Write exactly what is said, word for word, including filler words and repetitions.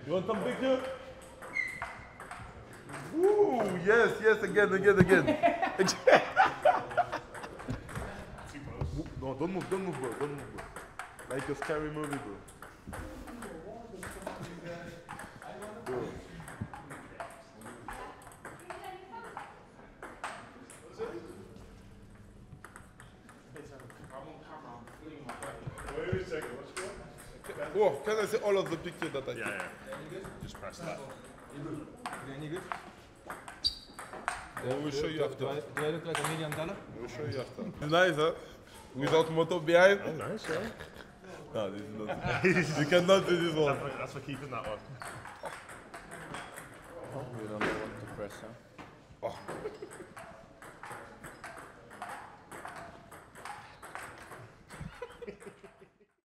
You want some picture? Ooh, yes, yes, again, again, again. No, don't move, don't move, bro, don't move, bro. Like a scary movie, bro. Bro. Wait a second, what's going on? Oh, can I see all of the pictures that I took? Yeah, yeah. Just press that. Any good? Yeah, we'll show you after. Do I, do I look like a million dollar? We'll show you after. It's nice, huh? Without motor behind. Oh, nice, yeah. No, this is not. You cannot do this one. That's for keeping that one. Oh, we don't know what to press, huh? Oh.